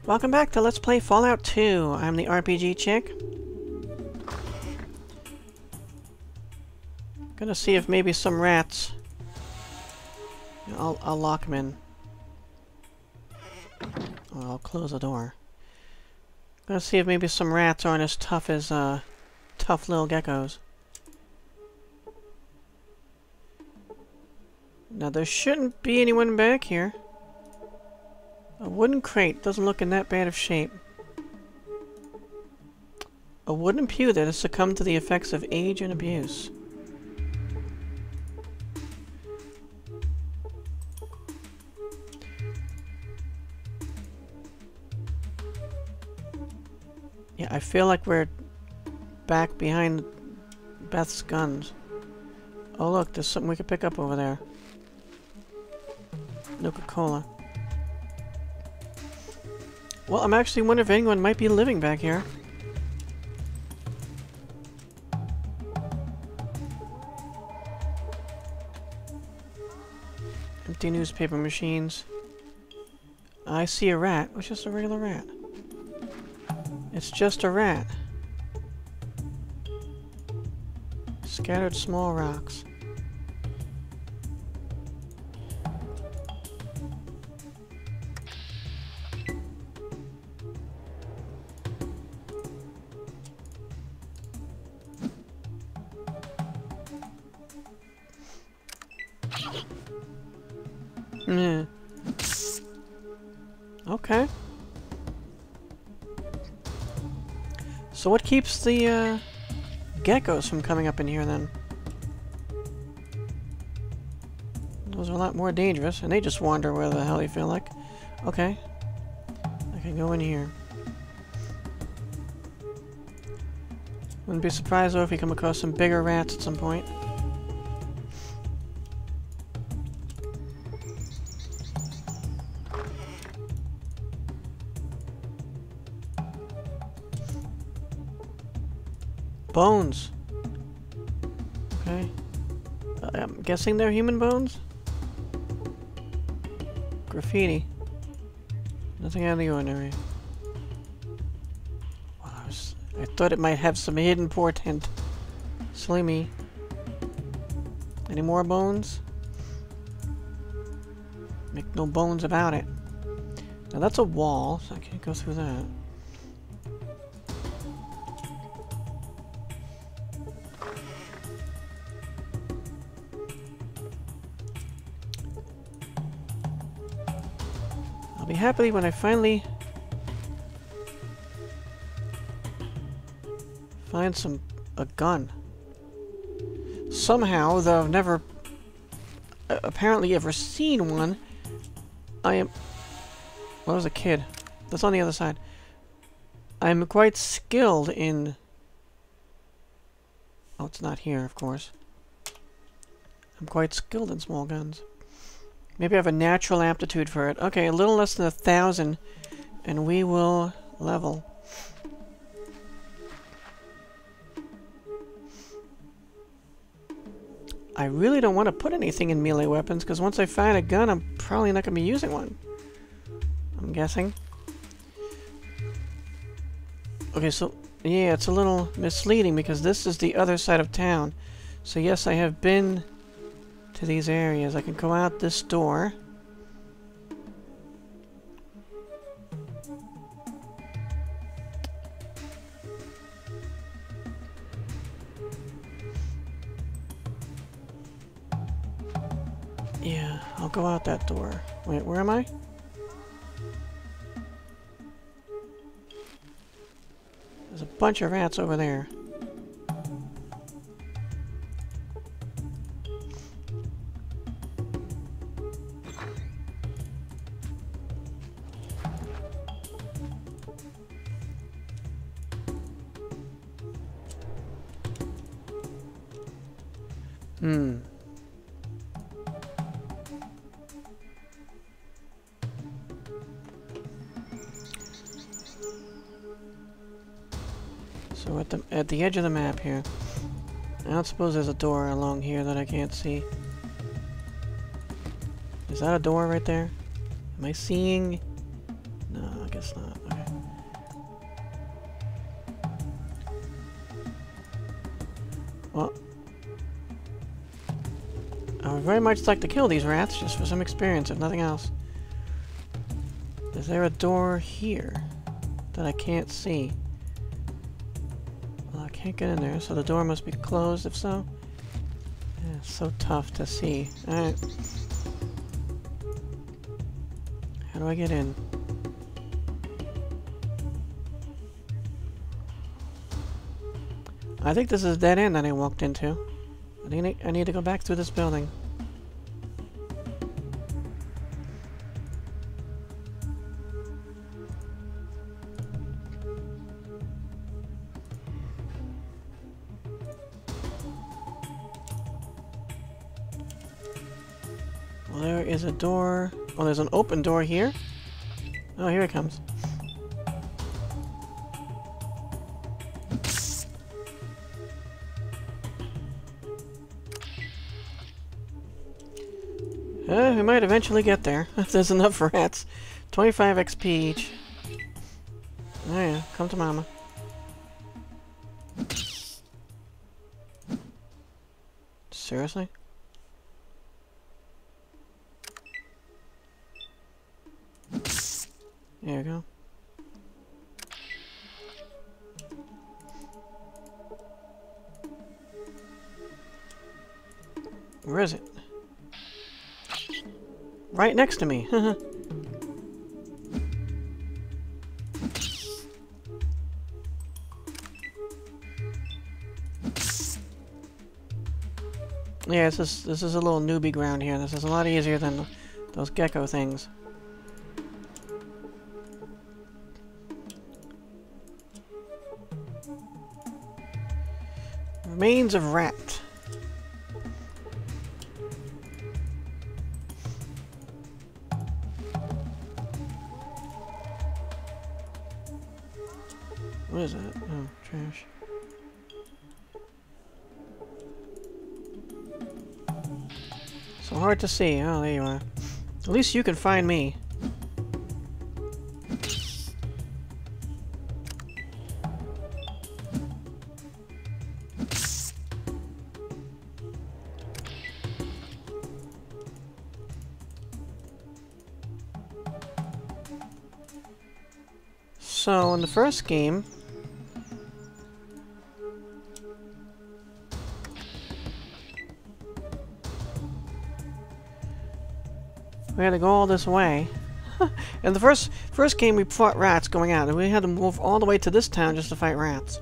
Welcome back to Let's Play Fallout 2. I'm the RPG chick. Gonna see if maybe some rats... I'll lock them in. Or I'll close the door. Gonna see if maybe some rats aren't as tough as, tough little geckos. Now there shouldn't be anyone back here. A wooden crate doesn't look in that bad of shape. A wooden pew that has succumbed to the effects of age and abuse. Yeah, I feel like we're back behind Beth's guns. Oh look, there's something we could pick up over there. Coca-Cola. Well, I'm actually wondering if anyone might be living back here. Empty newspaper machines. I see a rat. It's just a regular rat. It's just a rat. Scattered small rocks. Yeah. Okay. So what keeps the geckos from coming up in here then? Those are a lot more dangerous, and they just wander where the hell they feel like. Okay. I can go in here. Wouldn't be surprised though if we come across some bigger rats at some point. Bones. Okay. I'm guessing they're human bones? Graffiti. Nothing out of the ordinary. Wow, I thought it might have some hidden portent. Silly me. Any more bones? Make no bones about it. Now that's a wall, so I can't go through that. Be happy when I finally find a gun. Somehow, though I've never apparently ever seen one, well, I was a kid. That's on the other side. I'm quite skilled in... Oh, it's not here, of course. I'm quite skilled in small guns. Maybe I have a natural aptitude for it. Okay, a little less than 1,000, and we will level. I really don't want to put anything in melee weapons, because once I find a gun, I'm probably not going to be using one. I'm guessing. Okay, so, yeah, it's a little misleading, because this is the other side of town. So yes, I have been... to these areas. I can go out this door. Yeah, I'll go out that door. Wait, where am I? There's a bunch of rats over there. So at the edge of the map here. I don't suppose there's a door along here that I can't see. Is that a door right there? Am I seeing No, I guess not. Okay. Well, I would very much like to kill these rats, just for some experience, if nothing else. Is there a door here that I can't see? Well, I can't get in there, so the door must be closed, if so. Yeah, it's so tough to see. Alright. How do I get in? I think this is a dead end that I walked into. I need to go back through this building. Well, there is a door. Oh, there's an open door here. Oh, here it comes. We might eventually get there, if there's enough rats. 25 XP each. Oh yeah, come to mama. Seriously? There you go. Where is it? Right next to me. Yeah, this is a little newbie ground here. This is a lot easier than those gecko things. Remains of rat. What is that? Oh, trash. So hard to see. Oh, there you are. At least you can find me. So, in the first game, we had to go all this way. In the first game, we fought rats going out, and we had to move all the way to this town just to fight rats.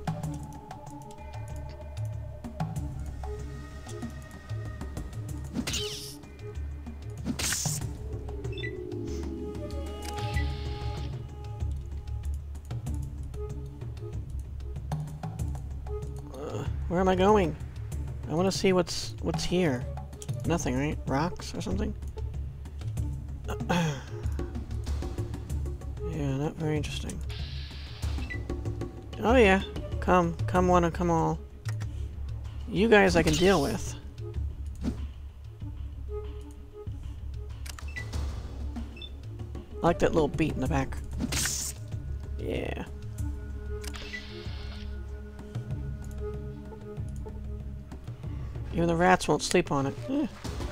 Where am I going? I want to see what's here. Nothing, right? Rocks or something? Yeah, not very interesting. Oh yeah. Come one and come all. You guys I can deal with. I like that little beat in the back. Yeah. Even the rats won't sleep on it. Eh.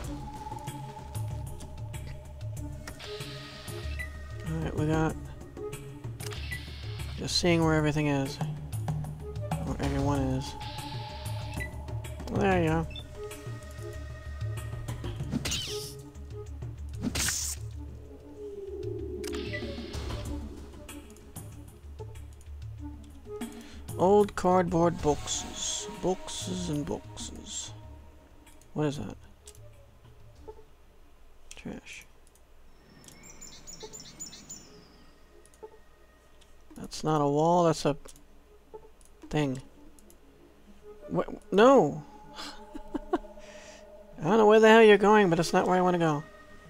Alright, we got... Just seeing where everything is. Where everyone is. Well, there you go. Old cardboard boxes. Boxes and boxes. What is that? Trash. That's not a wall, that's a thing. What? No! I don't know where the hell you're going, but it's not where I want to go.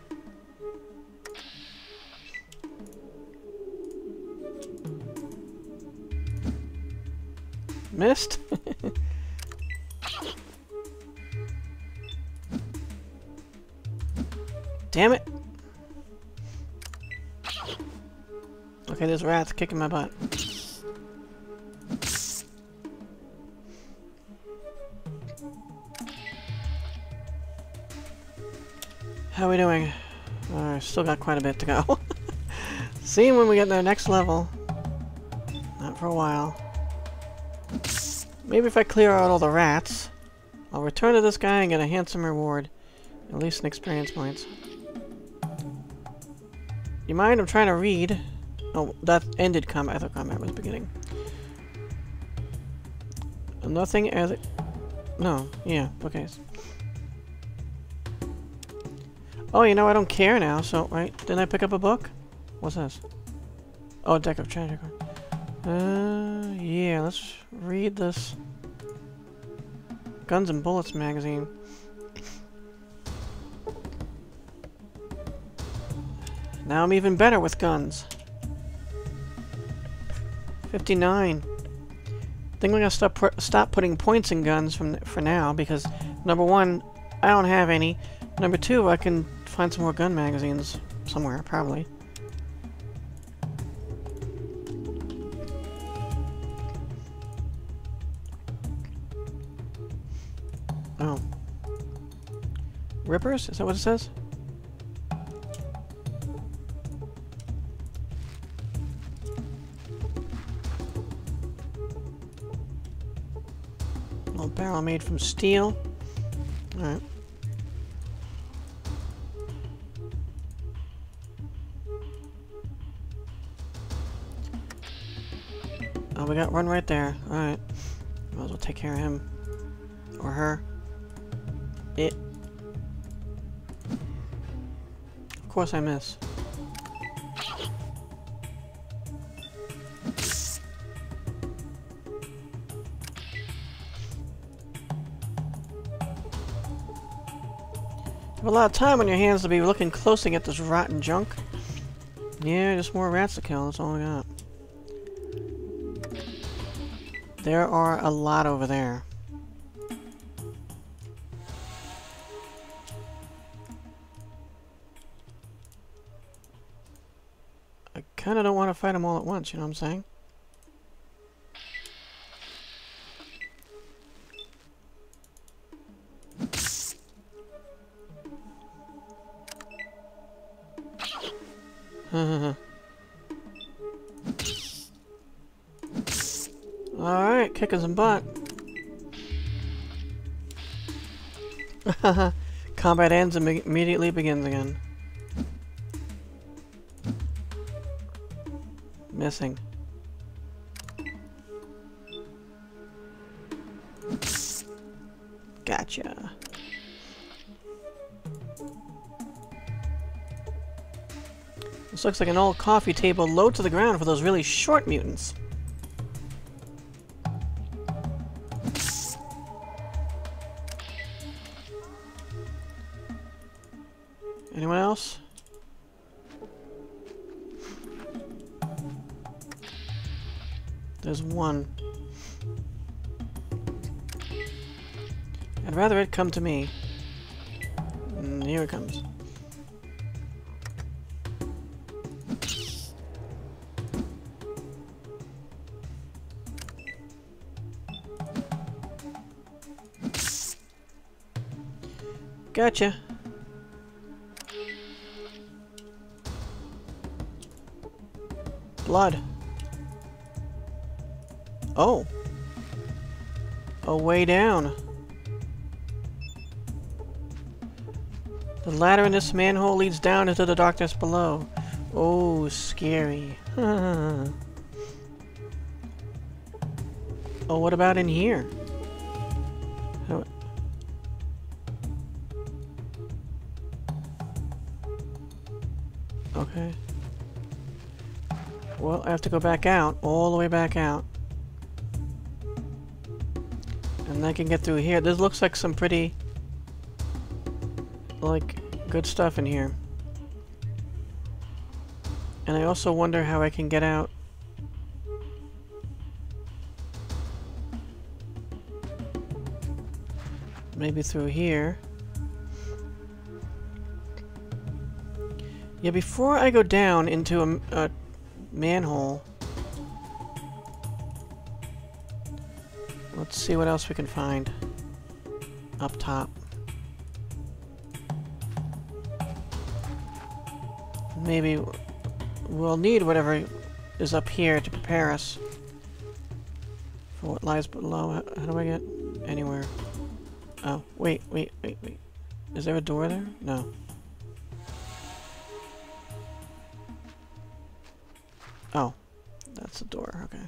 Missed? Damn it! Okay, there's rats kicking my butt. How are we doing? Still got quite a bit to go. See when we get to the next level. Not for a while. Maybe if I clear out all the rats, I'll return to this guy and get a handsome reward. At least an experience points. You mind? I'm trying to read. Oh, that ended combat. I thought combat was beginning. Nothing as it... No. Yeah. Okay. Oh, you know, I don't care now, so... Right? Didn't I pick up a book? What's this? Oh, a deck of treasure cards. Yeah, let's read this. Guns and Bullets magazine. Now I'm even better with guns. 59. I think we're gonna stop putting points in guns for now, because number one, I don't have any. Number two, I can find some more gun magazines somewhere, probably. Oh. Rippers? Is that what it says? Little barrel made from steel. Alright. Oh, we got one right there. Alright. Might as well take care of him. Or her. It. Of course I miss. You have a lot of time on your hands to be looking closely at this rotten junk. Yeah, just more rats to kill. That's all I got. There are a lot over there. I kinda don't want to fight them all at once, you know what I'm saying? Alright, kicking some butt. Combat ends and immediately begins again. Missing. Gotcha. This looks like an old coffee table low to the ground for those really short mutants. Anyone else? There's one. I'd rather it come to me. And here it comes. Gotcha. Blood. Oh. Oh, way down. The ladder in this manhole leads down into the darkness below. Oh, scary. Oh, what about in here? Oh. Okay. Well, I have to go back out, all the way back out. And I can get through here. This looks like some pretty, like, good stuff in here. And I also wonder how I can get out. Maybe through here. Yeah, before I go down into a manhole. Let's see what else we can find up top. Maybe we'll need whatever is up here to prepare us for what lies below. How do I get anywhere? Oh, wait. Is there a door there? No. Oh, that's a door, okay.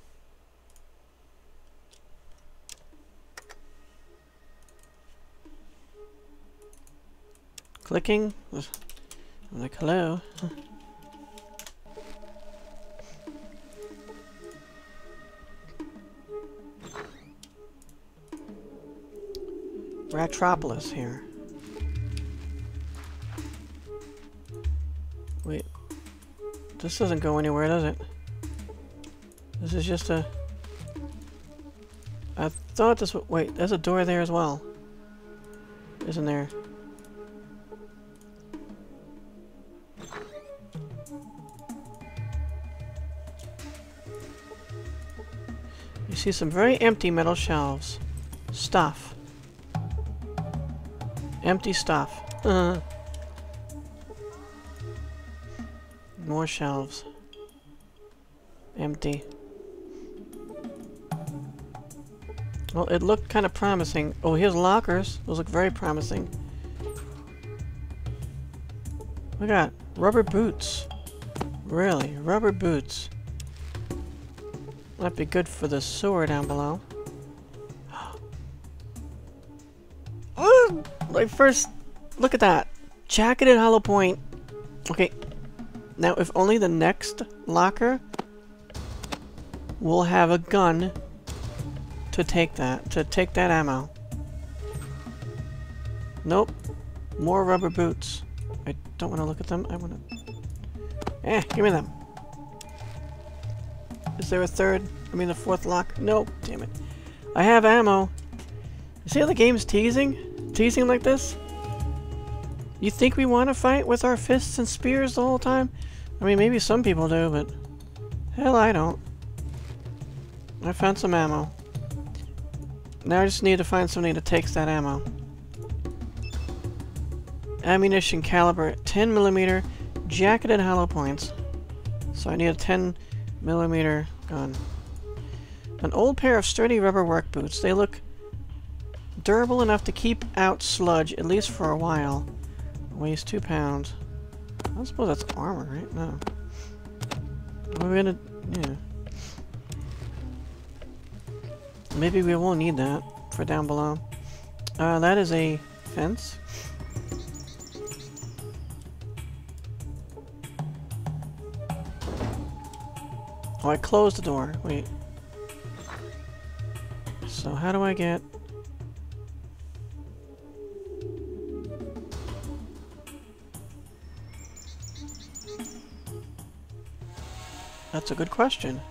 Clicking? I'm like, hello? Ratropolis here. Wait. This doesn't go anywhere, does it? This is just a... I thought this was... Wait, there's a door there as well. Isn't there? You see some very empty metal shelves. Stuff. Empty stuff. More shelves. Empty. Well, it looked kind of promising. Oh, here's lockers. Those look very promising. We got rubber boots. Really? Rubber boots. Might be good for the sewer down below. My first look at that. Jacketed hollow point. Okay. Now, if only the next locker will have a gun to take that ammo. Nope. More rubber boots. I don't want to look at them. I want to... give me them. Is there a third? I mean, the fourth lock? Nope. Damn it. I have ammo. You see how the game's teasing? Teasing like this? You think we want to fight with our fists and spears the whole time? I mean, maybe some people do, but... hell, I don't. I found some ammo. Now I just need to find something that takes that ammo. Ammunition caliber 10mm, jacketed hollow points. So I need a 10mm gun. An old pair of sturdy rubber work boots. They look durable enough to keep out sludge, at least for a while. Weighs 2 pounds. I suppose that's armor, right? No. What are we gonna... yeah. Maybe we won't need that for down below. That is a fence. Oh, I closed the door. Wait. So how do I get... That's a good question.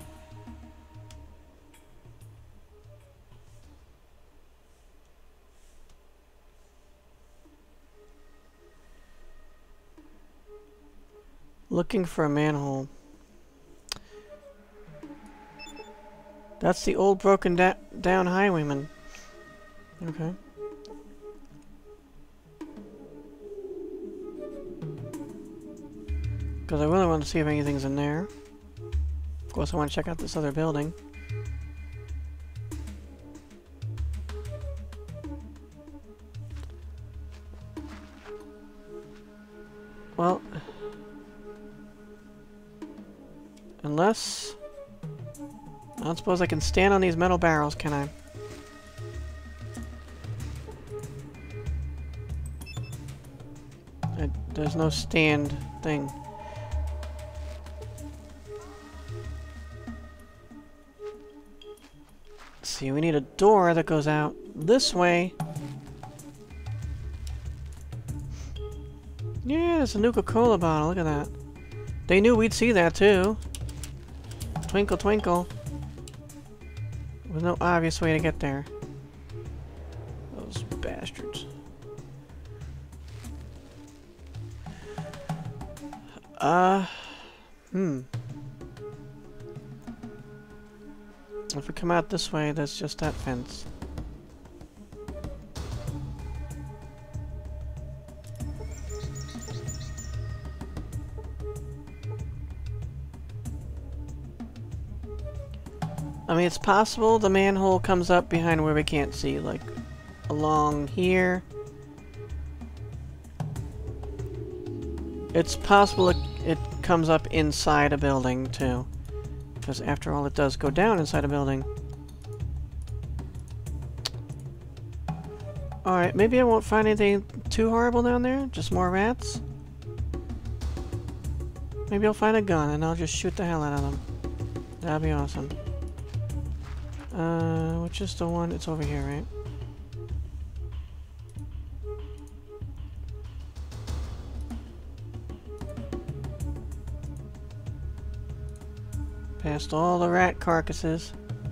Looking for a manhole. That's the old broken down highwayman. Okay. Because I really want to see if anything's in there. Of course, I want to check out this other building. Well... unless... I don't suppose I can stand on these metal barrels, can I? There's no stand thing. Let's see, we need a door that goes out this way. Yeah, there's a Nuka-Cola bottle, look at that. They knew we'd see that too. Twinkle, twinkle. There's no obvious way to get there. Those bastards. If we come out this way, there's just that fence. I mean, it's possible the manhole comes up behind where we can't see, like along here. It's possible it comes up inside a building, too. Because after all, it does go down inside a building. Alright, maybe I won't find anything too horrible down there. Just more rats. Maybe I'll find a gun and I'll just shoot the hell out of them. That'd be awesome. Which is the one? It's over here, right? Past all the rat carcasses.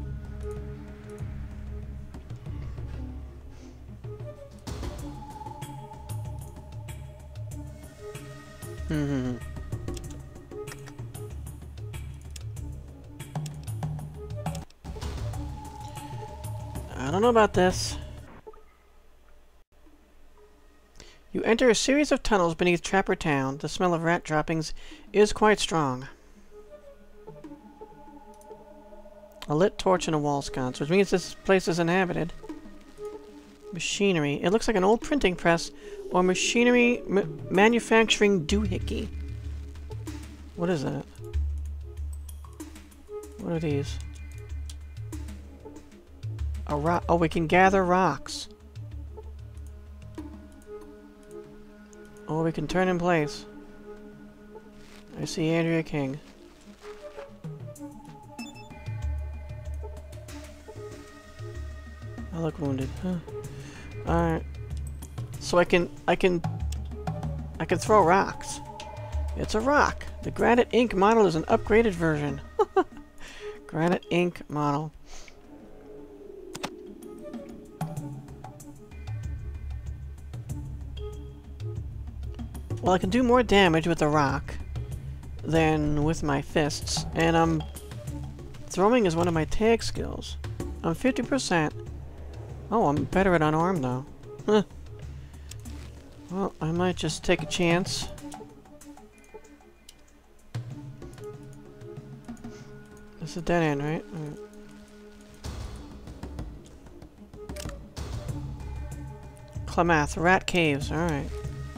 I don't know about this. You enter a series of tunnels beneath Trapper Town. The smell of rat droppings is quite strong. A lit torch and a wall sconce, which means this place is inhabited. Machinery. It looks like an old printing press or machinery manufacturing doohickey. What is that? What are these? A rock. Oh, we can gather rocks. Oh, we can turn in place. I see Andrea King. I look wounded. Huh. Alright. So I can throw rocks. It's a rock. The Granite Ink model is an upgraded version. Granite Ink model. Well, I can do more damage with a rock than with my fists, and throwing is one of my tag skills. I'm 50%. Oh, I'm better at unarmed, though. Huh. Well, I might just take a chance. This is a dead end, right? Klamath, rat caves, alright.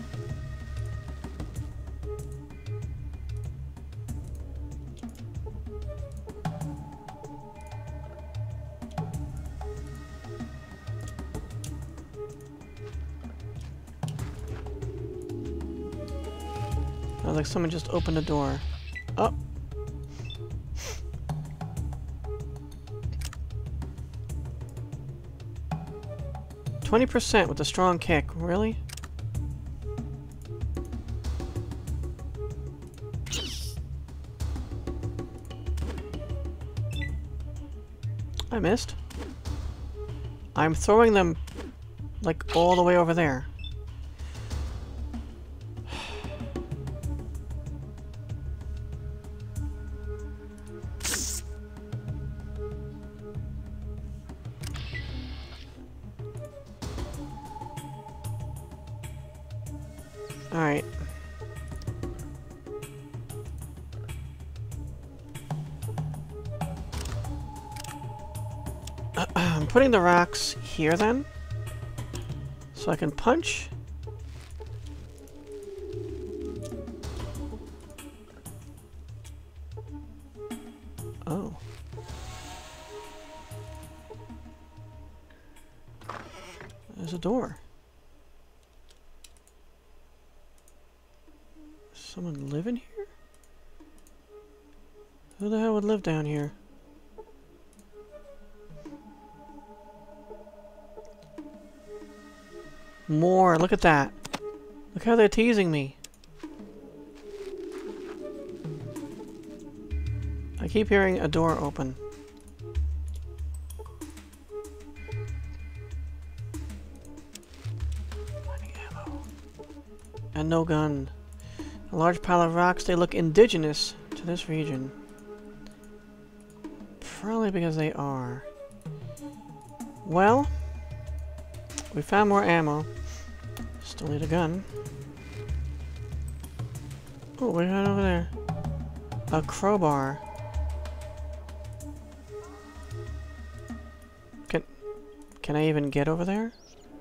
Like someone just opened a door. Oh! 20% with a strong kick. Really? I missed. I'm throwing them like all the way over there. Alright. I'm putting the rocks here then, so I can punch. Oh. There's a door. Someone living here? Who the hell would live down here? More, look at that. Look how they're teasing me. I keep hearing a door open. Finding ammo. And no gun. A large pile of rocks, they look indigenous to this region. Probably because they are. Well, we found more ammo. Still need a gun. Oh, we got over there. A crowbar. Can I even get over there?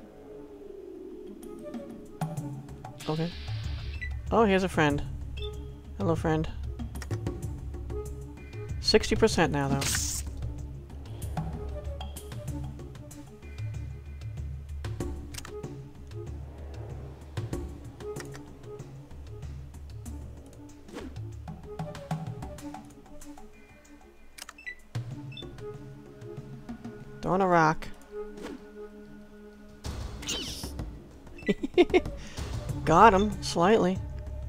Okay. Oh, here's a friend. Hello, friend. 60% now, though. Throwing a rock. Got him, slightly.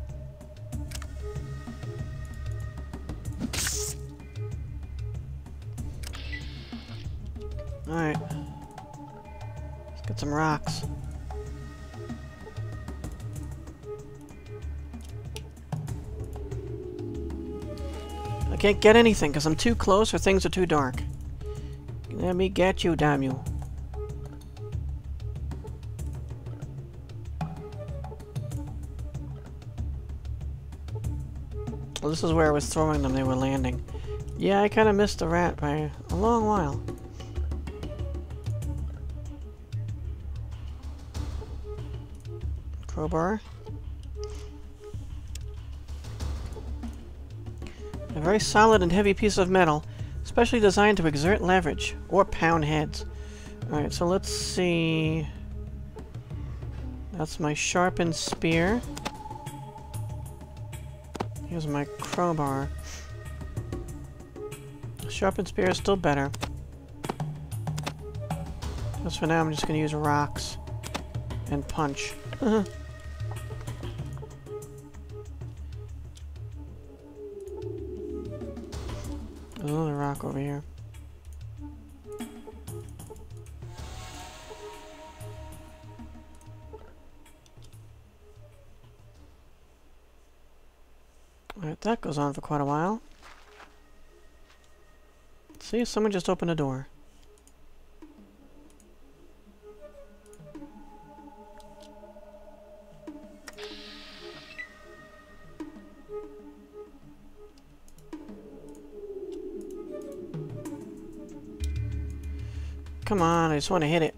Alright. Let's get some rocks. I can't get anything because I'm too close or things are too dark. Let me get you, damn you. Well, this is where I was throwing them, they were landing. Yeah, I kind of missed the rat by a long while. Crowbar. A very solid and heavy piece of metal, specially designed to exert leverage or pound heads. Alright, so let's see. That's my sharpened spear. Here's my crowbar. Sharpened spear is still better. As for now, I'm just gonna use rocks and punch. Another rock over here. Alright, that goes on for quite a while. See, someone just opened a door. Come on, I just want to hit it.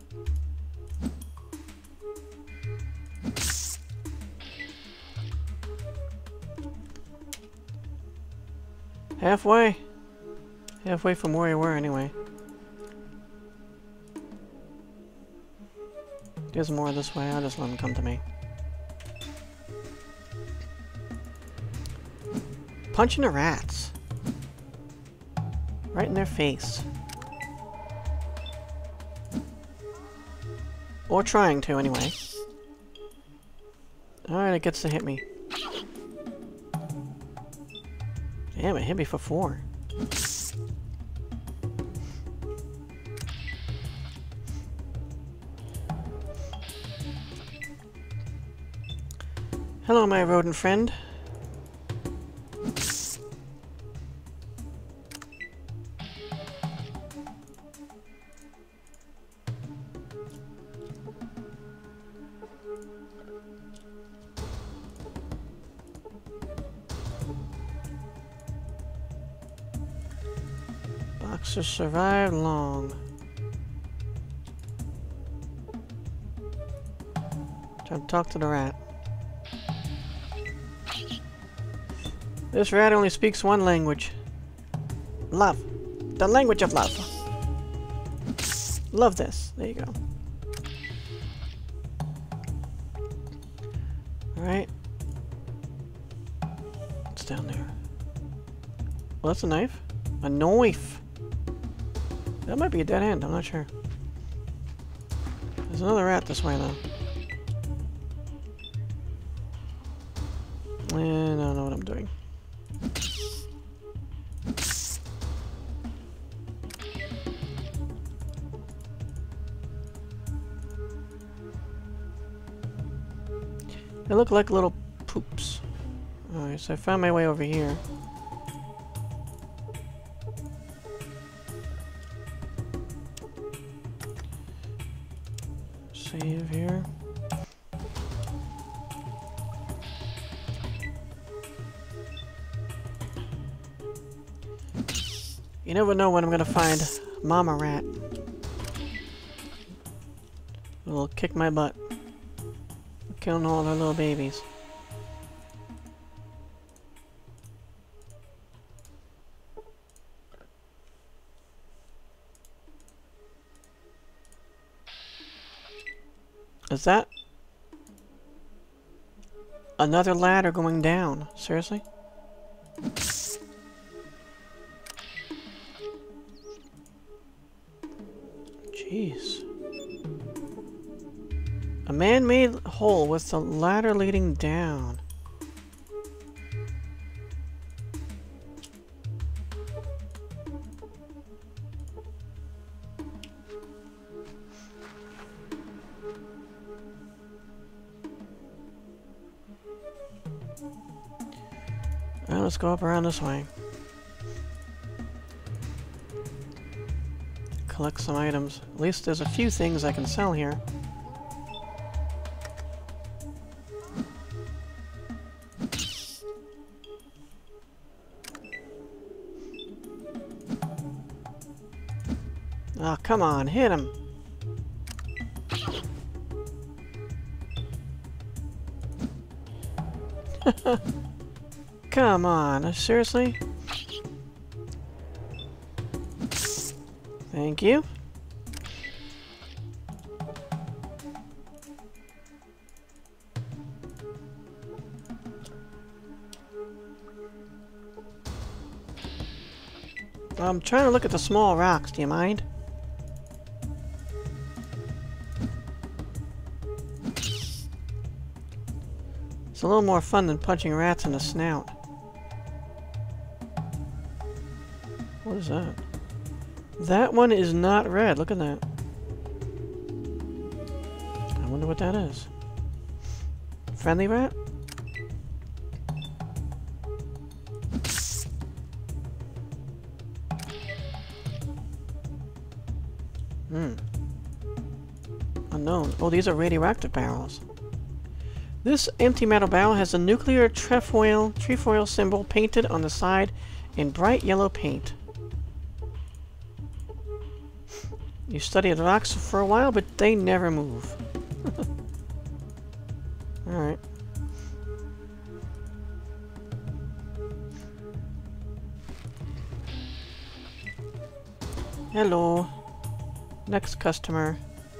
Halfway. Halfway from where you were, anyway. There's more this way. I'll just let them come to me. Punching the rats. Right in their face. Or trying to, anyway. Alright, it gets to hit me. Damn, it hit me for 4. Hello, my rodent friend. Boxers survived long. Trying to talk to the rat. This rat only speaks one language. Love. The language of love. Love this. There you go. Alright. What's down there? Well, that's a knife. A knife! That might be a dead end, I'm not sure. There's another rat this way, though. And I don't know what I'm doing. They look like little poops. Alright, so I found my way over here. You never know when I'm gonna find Mama Rat. Who will kick my butt. Killing all her little babies. Is that another ladder going down? Seriously? Jeez. A man-made hole with the ladder leading down. Alright, let's go up around this way. Collect some items. At least there's a few things I can sell here. Oh, come on, hit him! Come on, seriously? Thank you. I'm trying to look at the small rocks, do you mind? It's a little more fun than punching rats in the snout. What is that? That one is not red. Look at that. I wonder what that is. Friendly rat? Unknown. Oh, these are radioactive barrels. This empty metal barrel has a nuclear trefoil symbol painted on the side in bright yellow paint. You studied rocks for a while, but they never move. Alright. Hello. Next customer.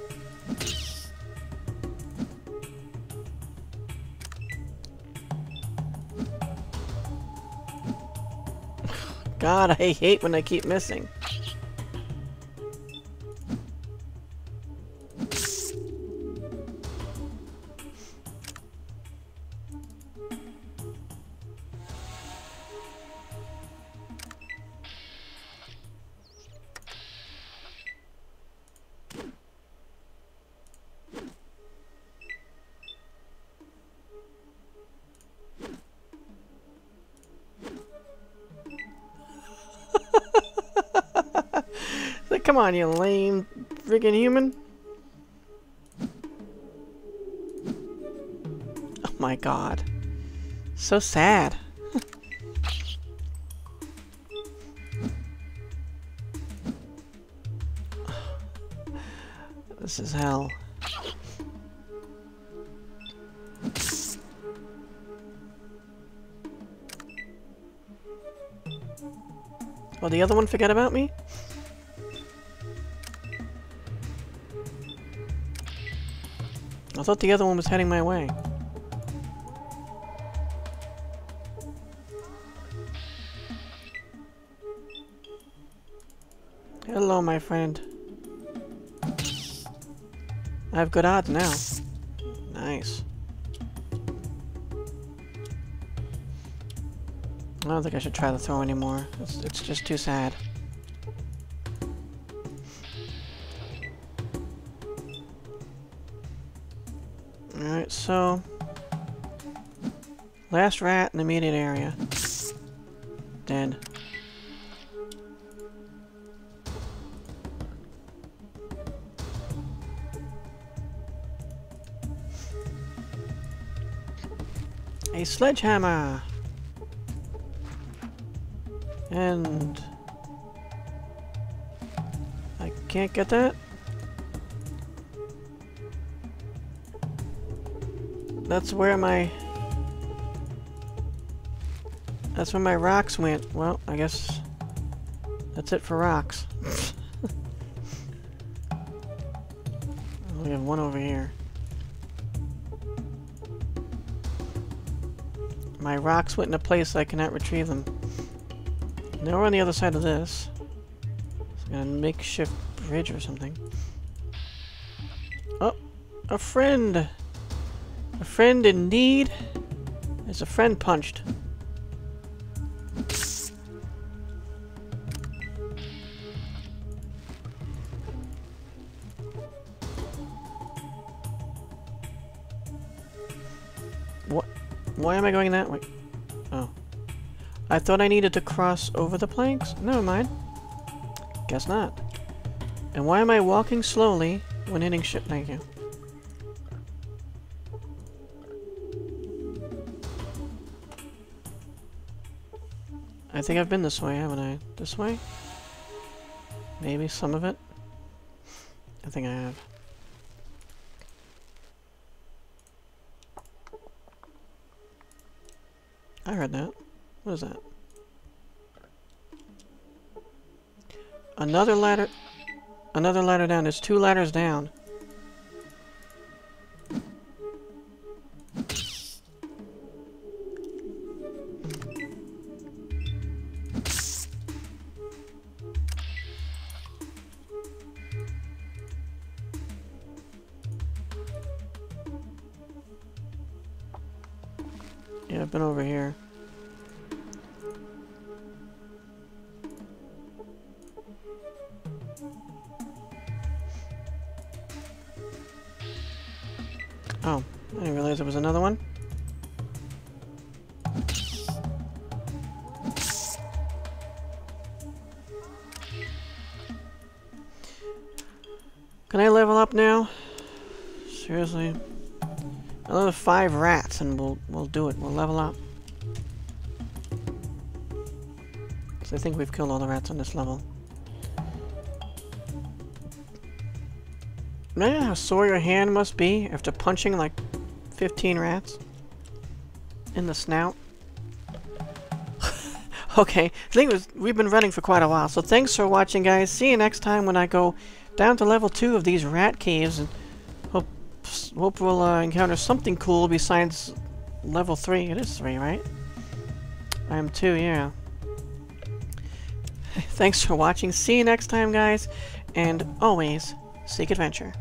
God, I hate when I keep missing. Come on, you lame freaking human. Oh my god. So sad. This is hell. Oh, the other one forget about me? I thought the other one was heading my way. Hello, my friend. I have good odds now. Nice. I don't think I should try to throw anymore. It's just too sad. Alright, so... last rat in the immediate area. Dead. A sledgehammer! And... can't get that? That's where my rocks went. Well, I guess that's it for rocks. We have one over here. My rocks went in a place I cannot retrieve them. Now we're on the other side of this. It's a makeshift bridge or something. Oh, a friend! A friend in need? There's a friend punched. What? Why am I going that way? Oh. I thought I needed to cross over the planks? Never mind. Guess not. And why am I walking slowly when hitting shit? Thank you. I think I've been this way, haven't I? This way? Maybe some of it? I think I have. I heard that. What is that? Another ladder. Another ladder down. There's 2 ladders down. Yeah, I've been over here. Oh, I didn't realize there was another one. Can I level up now? Seriously? Another 5 rats and we'll do it. We'll level up. So I think we've killed all the rats on this level. Imagine how sore your hand must be after punching like 15 rats in the snout. Okay, I think we've been running for quite a while, so thanks for watching, guys. See you next time when I go down to level 2 of these rat caves, and hope we'll encounter something cool besides level 3. It is 3, right? I am 2, yeah. Thanks for watching. See you next time, guys, and always seek adventure.